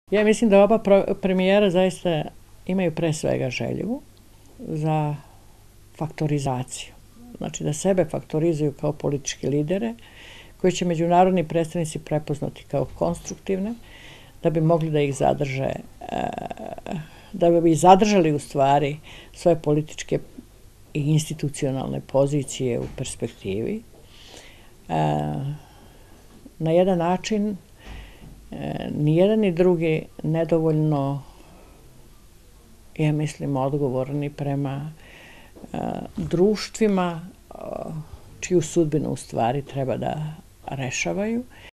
Ja mislim da oba premijera zaista imaju pre svega želju za faktorizaciju. Znači da sebe faktorizuju kao političke lidere koji će međunarodni predstavnici prepoznati kao konstruktivne, da bi mogli da ih zadrže, da bi zadržali u stvari svoje političke i institucionalne pozicije u perspektivi. Na jedan način ni jedan ni drugi nedovoljno, ja mislim, odgovorni prema društvima čiju sudbinu u stvari treba da rešavaju